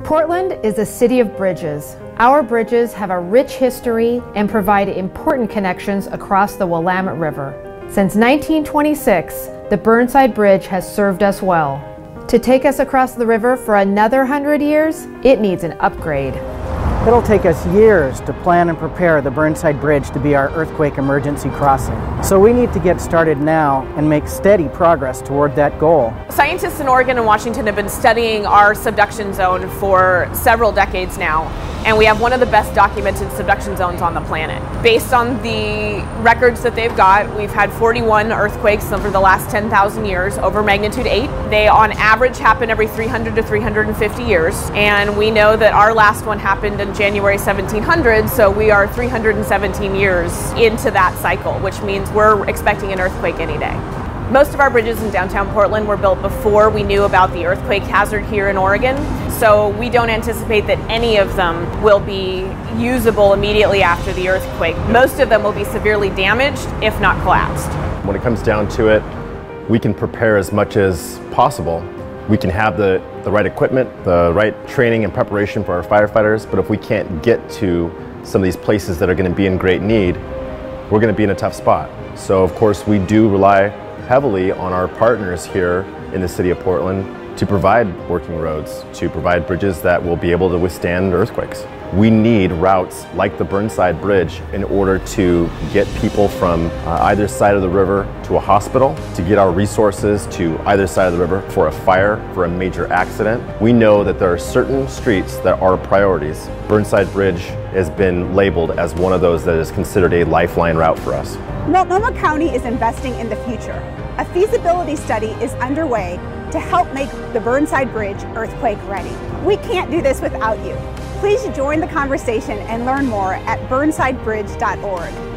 Portland is a city of bridges. Our bridges have a rich history and provide important connections across the Willamette River. Since 1926, the Burnside Bridge has served us well. To take us across the river for another 100 years, it needs an upgrade. It'll take us years to plan and prepare the Burnside Bridge to be our earthquake emergency crossing. So we need to get started now and make steady progress toward that goal. Scientists in Oregon and Washington have been studying our subduction zone for several decades now, and we have one of the best documented subduction zones on the planet. Based on the records that they've got, we've had 41 earthquakes over the last 10,000 years over magnitude 8. They on average happen every 300 to 350 years, and we know that our last one happened in January 1700, so we are 317 years into that cycle, which means we're expecting an earthquake any day. Most of our bridges in downtown Portland were built before we knew about the earthquake hazard here in Oregon, so we don't anticipate that any of them will be usable immediately after the earthquake. Most of them will be severely damaged, if not collapsed. When it comes down to it, we can prepare as much as possible. We can have the right equipment, the right training and preparation for our firefighters, but if we can't get to some of these places that are going to be in great need, we're going to be in a tough spot. So of course we do rely heavily on our partners here in the city of Portland to provide working roads, to provide bridges that will be able to withstand earthquakes. We need routes like the Burnside Bridge in order to get people from either side of the river to a hospital, to get our resources to either side of the river for a fire, for a major accident. We know that there are certain streets that are priorities. Burnside Bridge has been labeled as one of those that is considered a lifeline route for us. Multnomah County is investing in the future. A feasibility study is underway to help make the Burnside Bridge earthquake ready. We can't do this without you. Please join the conversation and learn more at burnsidebridge.org.